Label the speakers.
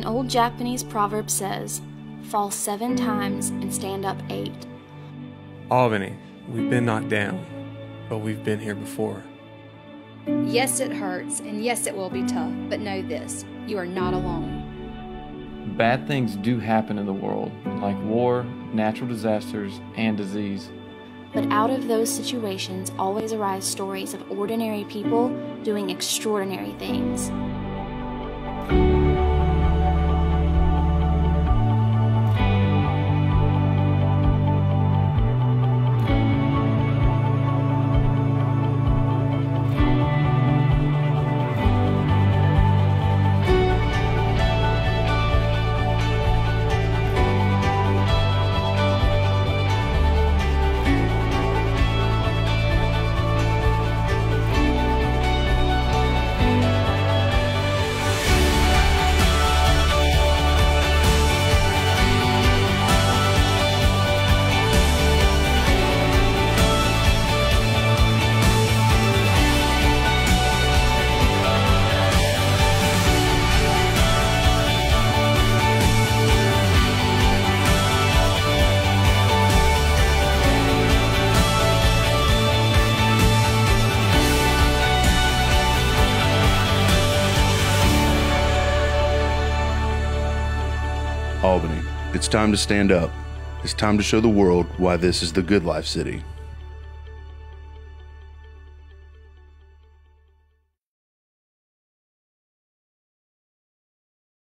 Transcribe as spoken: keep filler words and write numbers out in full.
Speaker 1: An old Japanese proverb says, "Fall seven times and stand up eight."
Speaker 2: Albany, we've been knocked down, but we've been here before.
Speaker 3: Yes, it hurts, and yes, it will be tough, but know this, you are not alone.
Speaker 4: Bad things do happen in the world, like war, natural disasters, and disease.
Speaker 1: But out of those situations always arise stories of ordinary people doing extraordinary things.
Speaker 5: Albany, it's time to stand up. It's time to show the world why this is the Good Life City.